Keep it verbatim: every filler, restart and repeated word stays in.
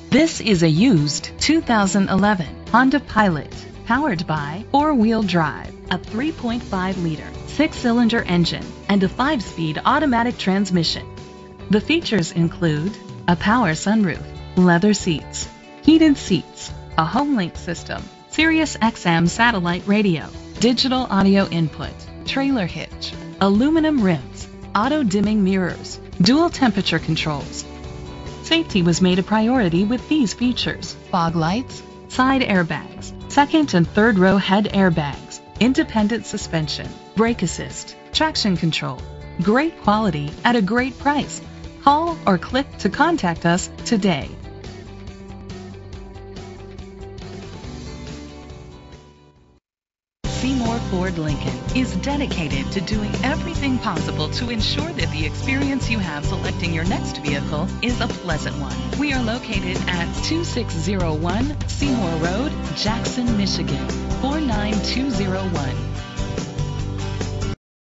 This is a used two thousand eleven Honda Pilot, powered by four-wheel drive, a three point five liter six-cylinder engine, and a five-speed automatic transmission. The features include a power sunroof, leather seats, heated seats, a home-link system, Sirius X M satellite radio, digital audio input, trailer hitch, aluminum rims, auto-dimming mirrors, dual temperature controls. Safety was made a priority with these features: fog lights, side airbags, second and third row head airbags, independent suspension, brake assist, traction control. Great quality at a great price. Call or click to contact us today. Seymour Ford Lincoln is dedicated to doing everything possible to ensure that the experience you have selecting your next vehicle is a pleasant one. We are located at two six zero one Seymour Road, Jackson, Michigan four nine two zero one.